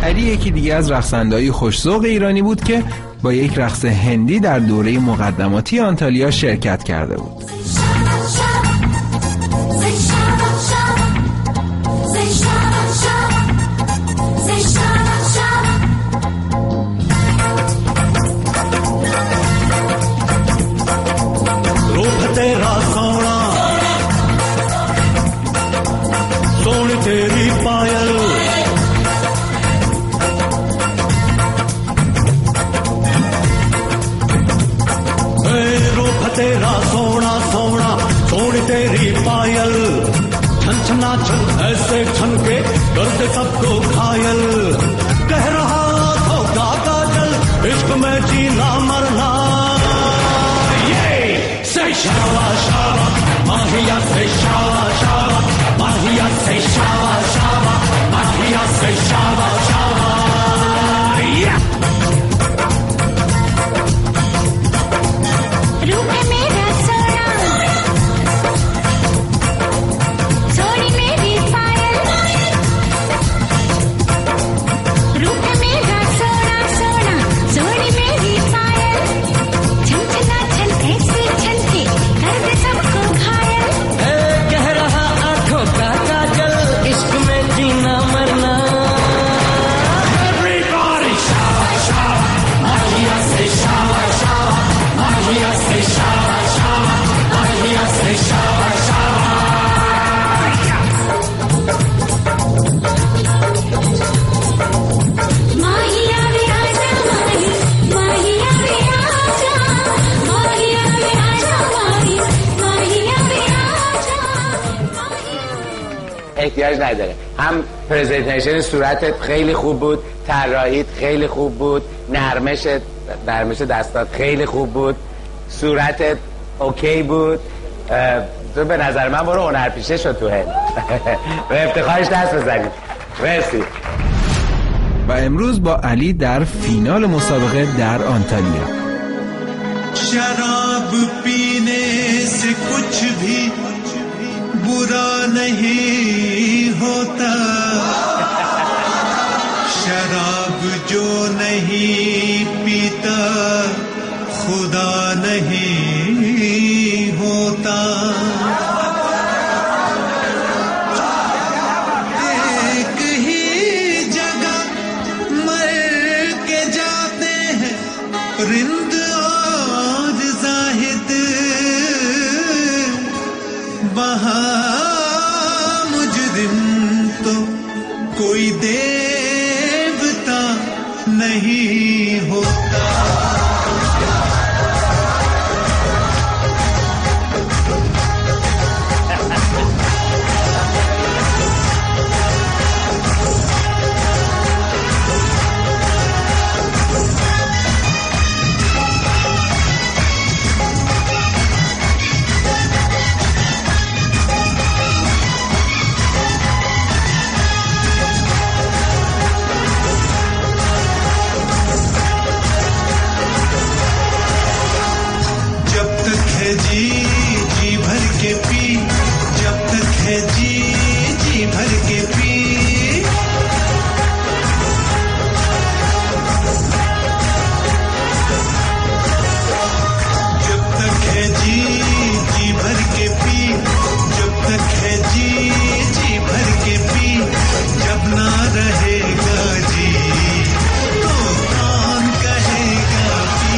علی یکی دیگه از رقصنده‌های خوش‌ذوق ایرانی بود که با یک رقص هندی در دوره مقدماتی آنتالیا شرکت کرده بود. तेरा सोना सोना सोनी तेरी पायल छन छना छन ऐसे छन के कर दे सबको घायल कह रहा होगा काजल इश्क में जीना मरना ये से शावा शावा माहिया से शावा शावा माहिया से शावा शावा माहिया से शावा शावा احتیاج نداره. هم پرزنتیشن صورتت خیلی خوب بود، طراحیت خیلی خوب بود، نرمش دستات خیلی خوب بود، صورتت اوکی بود. تو به نظر من برو هنرپیشه شد تو هند. به افتخارش دست بزنید. مرسی. و امروز با علی در فینال مسابقه در آنتالیا. شراب پینے سے کچھ بھی برا نہیں ہوتا شراب جو نہیں پیتا خدا نہیں ہوتا ایک ہی جگہ مر کے جاتے ہیں رند اور زاہد وہاں مجرم تو کوئی دیوتا نہیں ہوتا जी जी भर के पी जब तक है जी जी भर के पी जब तक है जी जी भर के पी जब तक है जी जी भर के पी जब ना रहेगा जी तो कौन कहेगा पी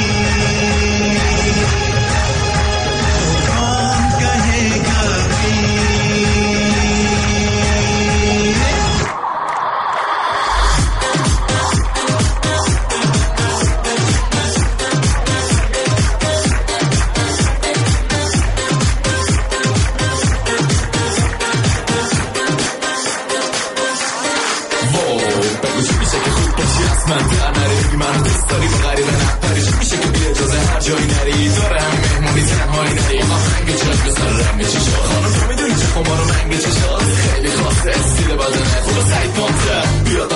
من در نری من دوست داری با غریبه نپریش میشه که بی اجازه هر جایی نری داره همین مهمونی تنهایی نری آهنگ جلد بسر رنگ چشا خانم تو میدونی چه خمار و منگ چشا خیلی خاصه استیل بدنه خوب سعید پانته بیاد